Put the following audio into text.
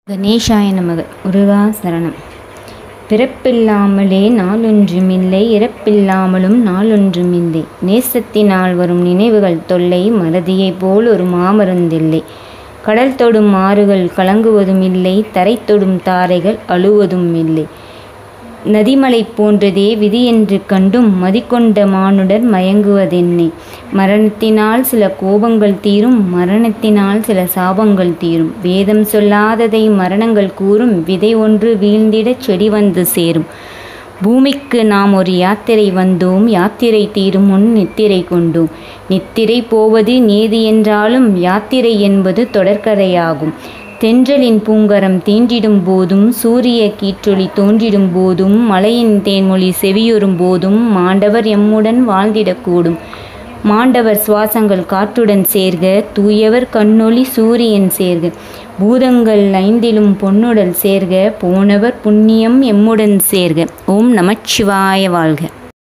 கணேசாய நமக. முருகா சரணம். பிறப்பில்லாமலே நாளொன்றுமில்லை, இறப்பில்லாமலும் நாளொன்றுமில்லை. நேசத்தினால் வரும் நினைவுகள் தொல்லை, மறதியைப் போல் ஒரு மாமருந்தில்லை. கடல் தொடும் ஆறுகள் கலங்குவதும் இல்லை, தரை தொடும் தாரைகள் அழுவதும் இல்லை. நதிமலை போன்றதே விதி என்று கண்டும் மதிக்கொண்ட மானுடர் மயங்குவதென்னை? மரணத்தினால் சில கோபங்கள் தீரும், மரணத்தினால் சில சாபங்கள் தீரும். வேதம் சொல்லாததை மரணங்கள் கூறும், விதை ஒன்று வீழ்ந்திடச் செடி வந்து சேரும். பூமிக்கு நாம் ஒரு யாத்திரை வந்தோம், யாத்திரை தீரும் முன் நித்திரை கொண்டோம். நித்திரை போவது நீதி என்றாலும் யாத்திரை என்பது தொடர்கதையாகும். தென்றலின் பூங்கரம் தீண்டிடும் போதும், சூரிய கீற்றொளி தோன்றிடும் போதும், மலையின் தேன்மொழி செவியுறும் போதும் மாண்டவர் எம்முடன் வாழ்ந்திடக்கூடும். மாண்டவர் சுவாசங்கள் காற்றுடன் சேர்க, தூயவர் கண்ணொளி சூரியன் சேர்க. பூதங்கள் ஐந்திலும் பொன்னுடல் சேர்க, போனவர் புண்ணியம் எம்முடன் சேர்க. ஓம் நமச்சிவாய வாழ்க.